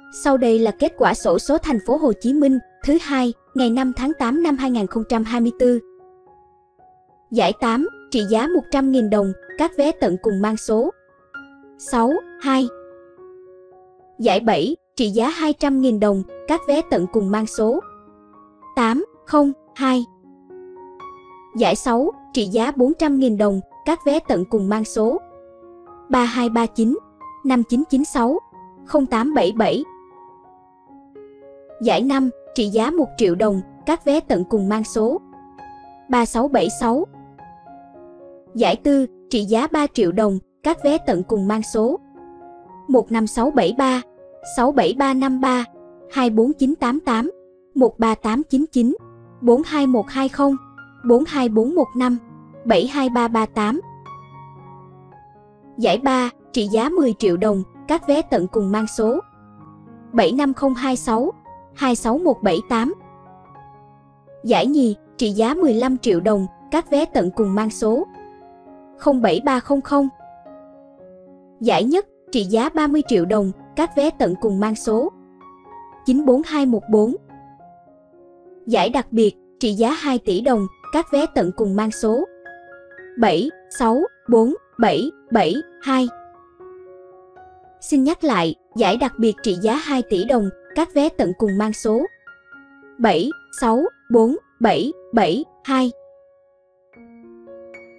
Sau đây là kết quả xổ số thành phố Hồ Chí Minh thứ hai, ngày 5 tháng 8 năm 2024. Giải 8, trị giá 100.000 đồng, các vé tận cùng mang số 6, 2. Giải 7, trị giá 200.000 đồng, các vé tận cùng mang số 8, 0, 2. Giải 6, trị giá 400.000 đồng, các vé tận cùng mang số 3239, 5996, 0877. Giải 5, trị giá 1 triệu đồng, các vé tận cùng mang số 3676. Giải 4, trị giá 3 triệu đồng, các vé tận cùng mang số 15673, 67353, 24988, 13899, 42120, 42415, 72338. Giải 3, trị giá 10 triệu đồng, các vé tận cùng mang số 75026, 26178. Giải nhì, trị giá 15 triệu đồng, các vé tận cùng mang số 07300. Giải nhất, trị giá 30 triệu đồng, các vé tận cùng mang số 94214. Giải đặc biệt, trị giá 2 tỷ đồng, các vé tận cùng mang số 764772. Xin nhắc lại, giải đặc biệt trị giá 2 tỷ đồng, các vé tận cùng mang số 764772.